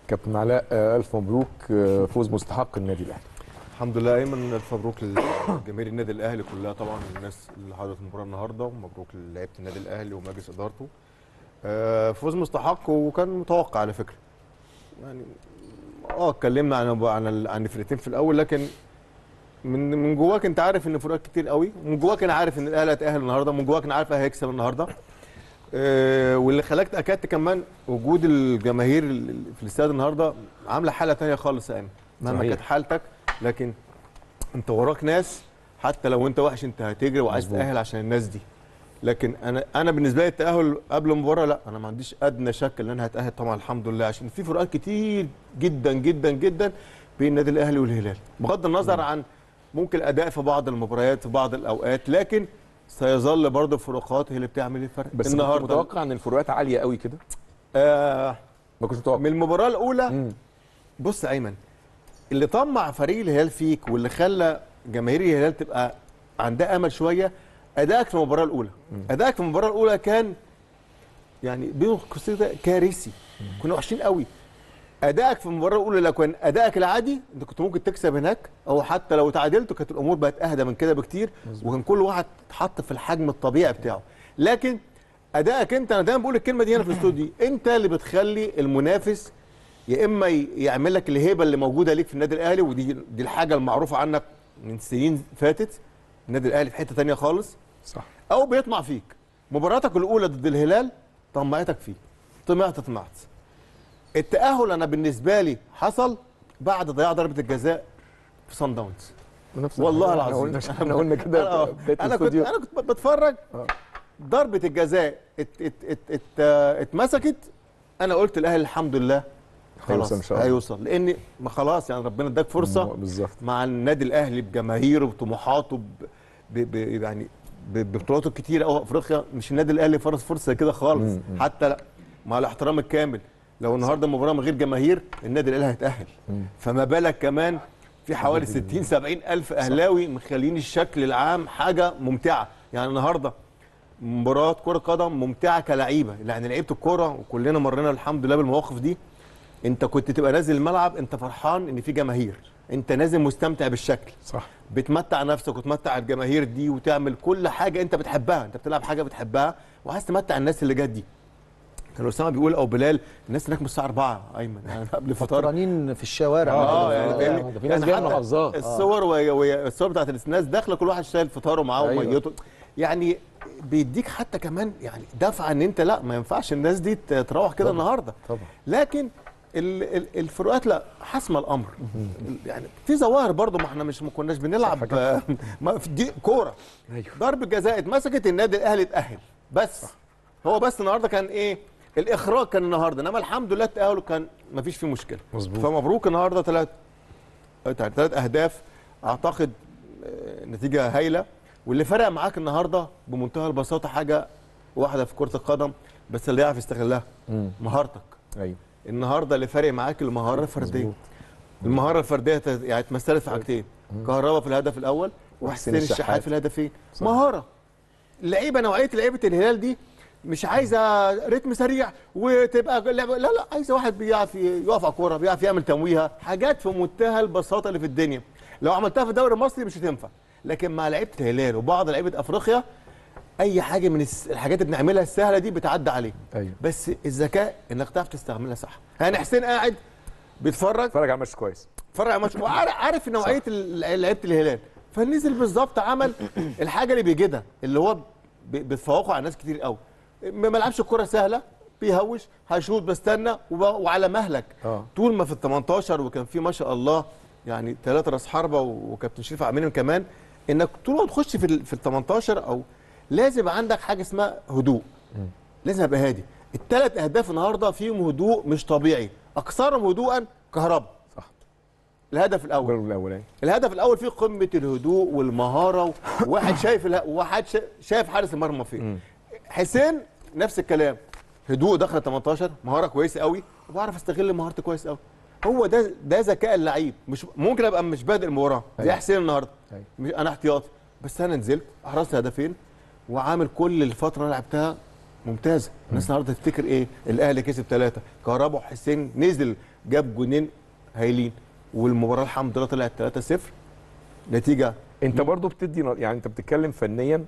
كابتن علاء، الف مبروك، فوز مستحق النادي الاهلي. الحمد لله ايمن، الف مبروك لجماهير النادي الاهلي كلها، طبعا الناس اللي حضرت المباراه النهارده، ومبروك للاعيبه النادي الاهلي ومجلس ادارته. فوز مستحق وكان متوقع على فكره. يعني اتكلمنا عن الفرقتين في الاول، لكن من جواك انت عارف ان فروقات كتير قوي، ومن جواك انا عارف ان الاهلي هيتاهل النهارده، ومن جواك انا عارف هيكسب النهارده. واللي خلاك تاكدت كمان وجود الجماهير في الاستاد النهارده عامله حاله ثانيه خالص يا ايمن، مهما كانت حالتك، لكن انت وراك ناس، حتى لو انت وحش انت هتجري وعايز تاهل عشان الناس دي. لكن انا بالنسبه لي التاهل قبل المباراه لا، انا ما عنديش ادنى شك ان انا هتاهل طبعا الحمد لله، عشان في فروقات كتير جدا جدا جدا بين النادي الاهلي والهلال، بغض النظر عن ممكن الاداء في بعض المباريات في بعض الاوقات، لكن سيظل برضه الفروقات هي اللي بتعمل الفرق. بس النهارده كنت متوقع ان الفروقات عاليه قوي كده؟ ما كنتش متوقع من المباراه الاولى. بص يا ايمن، اللي طمع فريق الهلال فيك واللي خلى جماهير الهلال تبقى عندها امل شويه ادائك في المباراه الاولى. ادائك في المباراه الاولى كان يعني بين قوسين كارثي، كنا وحشين قوي. ادائك في المباراه الاولى لو كان ادائك العادي انت كنت ممكن تكسب هناك، او حتى لو تعادلت كانت الامور بقت اهدى من كده بكتير، وكان كل واحد اتحط في الحجم الطبيعي بتاعه. لكن ادائك انت، انا دايما بقول الكلمه دي هنا في الاستوديو، انت اللي بتخلي المنافس يا اما يعمل لك الهيبه اللي موجوده ليك في النادي الاهلي، ودي الحاجه المعروفه عنك من سنين فاتت، النادي الاهلي في حته ثانيه خالص، صح، او بيطمع فيك. مباراتك الاولى ضد الهلال طمعتك فيه، طمعت. التاهل انا بالنسبه لي حصل بعد ضياع ضربه الجزاء في صن داونز، والله العظيم احنا قلنا كده. انا كنت بتفرج، ضربه الجزاء اتمسكت، انا قلت الاهلي الحمد لله خلاص هيوصل، لان ما خلاص يعني ربنا اداك فرصه بالظبط مع النادي الاهلي بجماهيره وبطموحاته يعني ببطولاته الكتيره قوي في افريقيا. مش النادي الاهلي فرصه كده خالص، حتى مع الاحترام الكامل لو النهارده المباراه من غير جماهير النادي الاهلي هيتاهل، فما بالك كمان في حوالي 60 70 الف اهلاوي مخلين الشكل العام حاجه ممتعه. يعني النهارده مباراه كره قدم ممتعه كلعيبه، يعني لعيبه الكوره وكلنا مرينا الحمد لله بالمواقف دي. انت كنت تبقى نازل الملعب انت فرحان ان في جماهير، انت نازل مستمتع بالشكل، صح، بتمتع نفسك وتمتع الجماهير دي، وتعمل كل حاجه انت بتحبها، انت بتلعب حاجه بتحبها وعايز تمتع الناس اللي جت دي. كان اسامه بيقول او بلال الناس هناك من الساعه 4 ايمن، يعني قبل الفطار فطرانين في الشوارع. يعني في ناس جايه من محافظات، الصور بتاعت الناس داخله كل واحد شايل فطاره معاه وميته، يعني بيديك حتى كمان يعني دفعه ان انت لا ما ينفعش الناس دي تروح كده النهارده طبعا. لكن الفروقات لا حسم الامر. يعني في ظواهر برضو، ما احنا ما كناش بنلعب دي كوره. ضربه جزاء اتمسكت النادي الاهلي اتاهل، بس هو بس النهارده كان ايه الاخراج كان النهارده، انما الحمد لله التاهل كان ما فيش فيه مشكله. مظبوط. فمبروك النهارده ثلاث اهداف، اعتقد نتيجه هايله. واللي فرق معاك النهارده بمنتهى البساطه حاجه واحده في كره القدم بس اللي يعرف يستغلها، مهارتك. ايوه النهارده اللي فارق معاك المهاره الفرديه. المهاره الفرديه يعني اتمثلت في حاجتين، كهربا في الهدف الاول وحسين الشحات في الهدفين. مهاره. اللعيبه نوعيه لعيبه الهلال دي مش عايزه رتم سريع وتبقى لعبه، لا عايزه واحد بيعرف يقف على الكوره، بيعرف يعمل تمويهه، حاجات في منتهى البساطه اللي في الدنيا. لو عملتها في الدوري المصري مش هتنفع، لكن مع لعيبه الهلال وبعض لعيبه افريقيا اي حاجه من الحاجات اللي بنعملها السهله دي بتعدي عليه. أيوه. بس الذكاء انك تعرف تستعملها صح. يعني حسين قاعد بيتفرج على الماتش كويس، اتفرج على الماتش عارف نوعيه لعيبه الهلال، فنزل بالظبط عمل الحاجه اللي بيجدها، اللي هو بيتفوقوا على ناس كتير قوي. ما لعبش الكره سهله، بيهوش هيشوط بستنى وعلى مهلك. طول ما في ال 18 وكان في ما شاء الله يعني 3 راس حربه وكابتن شريف عاملين كمان، انك طول ما تخش في ال 18 او لازم عندك حاجه اسمها هدوء، لازم ابقى هادي. الثلاث اهداف النهارده فيهم هدوء مش طبيعي، اكثرهم هدوءا كهربا. صح. الهدف الاول فيه قمه الهدوء والمهاره، وواحد شايف وواحد شايف حارس المرمى فين. حسين نفس الكلام، هدوء داخل 18، مهاره كويسه قوي، وبعرف استغل مهارتي كويس قوي. هو ده ذكاء اللعيب. مش ممكن ابقى مش بادئ المباراه زي حسين النهارده، انا احتياطي، بس انا نزلت احرزت هدفين وعامل كل الفتره اللي لعبتها ممتازه. الناس النهارده تفتكر ايه؟ الاهلي كسب 3، كهربا وحسين نزل جاب جونين هايلين، والمباراه الحمد لله طلعت 3-0 نتيجه. انت برضو بتدي يعني انت بتتكلم فنيا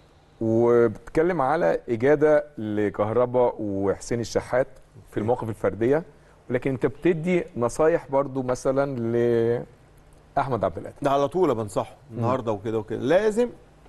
وبتتكلم على اجاده لكهربا وحسين الشحات في المواقف الفرديه، ولكن انت بتدي نصايح برضو مثلا لاحمد عبد القادر. ده على طول بنصحه النهارده وكده وكده، لازم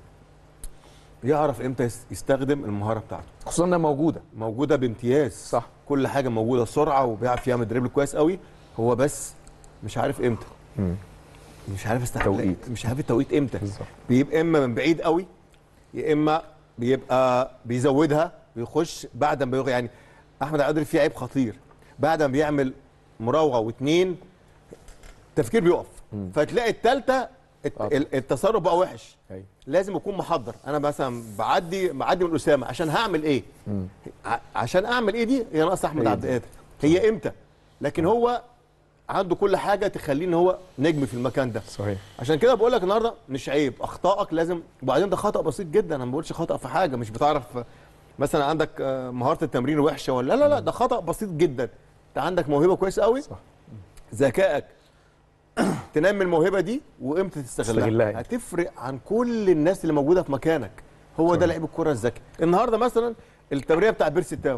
يعرف امتى يستخدم المهاره بتاعته، خصوصا انها موجوده بامتياز. صح. كل حاجه موجوده، سرعه وبيعرف يعمل دريبل كويس قوي، هو بس مش عارف امتى. مش عارف توقيت. مش عارف التوقيت امتى. بالظبط. بيبقى اما من بعيد قوي، يا اما بيبقى بيزودها بيخش بعد ما يعني احمد عبد القادر فيه عيب خطير، بعد ما بيعمل مراوغه واثنين التفكير بيقف، فتلاقي الثالثه التصرف بقى وحش. أيوة. لازم اكون محضر. انا مثلا بعدي من اسامه عشان هعمل ايه؟ عشان اعمل ايه دي هي ناقص احمد عبد القادر. هي امتى؟ لكن هو عنده كل حاجه تخليه ان هو نجم في المكان ده. صحيح. عشان كده بقول لك النهارده مش عيب اخطائك لازم، وبعدين ده خطا بسيط جدا، انا ما بقولش خطا في حاجه مش بتعرف مثلا عندك مهاره التمرين وحشه ولا لا، ده خطا بسيط جدا. انت عندك موهبه كويسه قوي، صح. ذكائك تنمي الموهبه دي وامتى تستغلها هتفرق عن كل الناس اللي موجوده في مكانك. هو ده لعيب الكره الذكي. النهارده مثلا التمريره بتاع بيرسي تاو،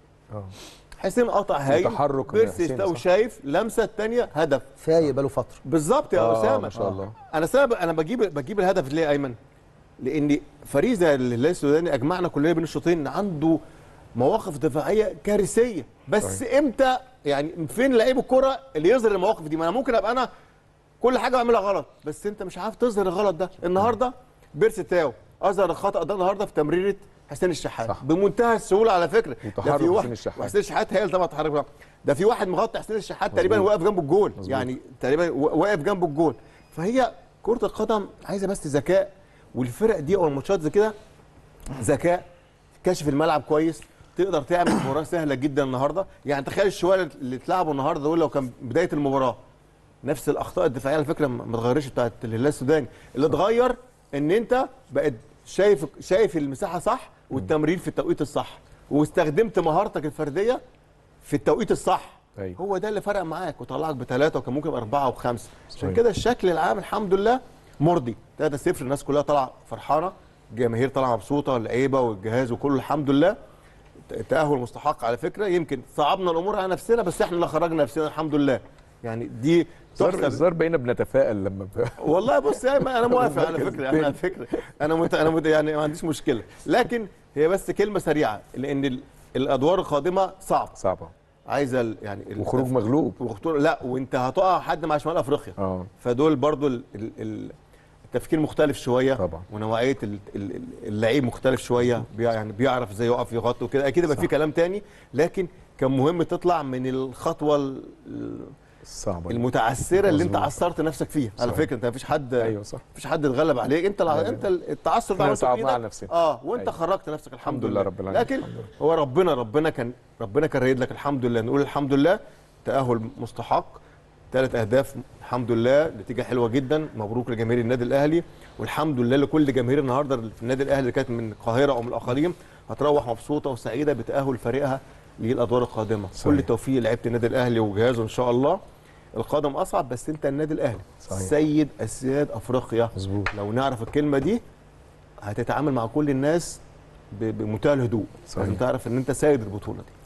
حسين قطع هايل، بيرسي تاو شايف لمسه الثانيه هدف فايق بقاله فتره. بالظبط يا اسامه ما شاء الله. انا بجيب الهدف ليه يا ايمن؟ لان فريق زي الهلال السوداني اجمعنا كلنا بين الشوطين عنده مواقف دفاعيه كارثيه، بس امتى يعني فين لعيب الكره اللي يظهر المواقف دي؟ ما انا ممكن ابقى انا كل حاجه بعملها غلط، بس انت مش عارف تظهر الغلط ده. النهارده بيرسي تاو اظهر الخطا ده النهارده في تمريره حسين الشحات بمنتهى السهوله على فكره. ده في واحد حسين الشحات هي اللي طبعا تحرك، ده في واحد مغطي حسين الشحات تقريبا واقف جنب الجول. مزبوط. يعني تقريبا واقف جنب الجول. فهي كره القدم عايزه بس ذكاء، والفرق دي او الماتشات زي كده ذكاء، كشف الملعب كويس، تقدر تعمل مباراه سهله جدا النهارده. يعني تخيل الشويه اللي اتلعبوا النهارده دول لو كان بدايه المباراه نفس الاخطاء الدفاعيه على فكره ما اتغيرتش بتاعت الهلال السوداني، اللي اتغير ان انت بقت شايف المساحه صح والتمرير في التوقيت الصح، واستخدمت مهارتك الفرديه في التوقيت الصح. أيوة. هو ده اللي فرق معاك وطلعك بثلاثه وكان ممكن ب4 و5. عشان كده الشكل العام الحمد لله مرضي. 3-0 الناس كلها طالعه فرحانه، الجماهير طالعه مبسوطه، اللعيبه والجهاز وكله الحمد لله. تاهل مستحق على فكره، يمكن صعبنا الامور على نفسنا بس احنا اللي خرجنا نفسنا الحمد لله. يعني دي الظاهر بقينا بنتفائل لما والله بص يا انا موافق على فكره، انا يعني ما عنديش مشكله، لكن هي بس كلمه سريعه لان الادوار القادمه صعبه عايزه يعني وخروج مغلوب لا وانت هتقع حد مع شمال افريقيا. فدول برضو التفكير مختلف شويه طبعا، ونوعيه اللعيب مختلف شويه، يعني بيعرف ازاي يقف يغطي وكده. اكيد يبقى في كلام تاني، لكن كان مهم تطلع من الخطوه الصعبه المتعثره اللي انت عثرت نفسك فيها. على فكره انت مفيش حد مفيش حد اتغلب عليك، انت انت التعثر ده صعبنا على نفسنا وانت خرجت نفسك الحمد لله رب العالمين. لكن هو ربنا كان رايد لك الحمد لله. نقول الحمد لله، تاهل مستحق، 3 أهداف الحمد لله، نتيجه حلوه جدا. مبروك لجماهير النادي الاهلي، والحمد لله لكل جماهير النهارده في النادي الاهلي اللي كانت من القاهره او من الاقاليم، هتروح مبسوطه وسعيده بتاهل فريقها للادوار القادمه. صحيح. كل التوفيق لعيبه النادي الاهلي وجهازه ان شاء الله. القادم اصعب بس انت النادي الاهلي. صحيح. سيد اسياد افريقيا. مظبوط. لو نعرف الكلمه دي هتتعامل مع كل الناس بمنتهى الهدوء. لازم تعرف ان انت سيد البطوله دي.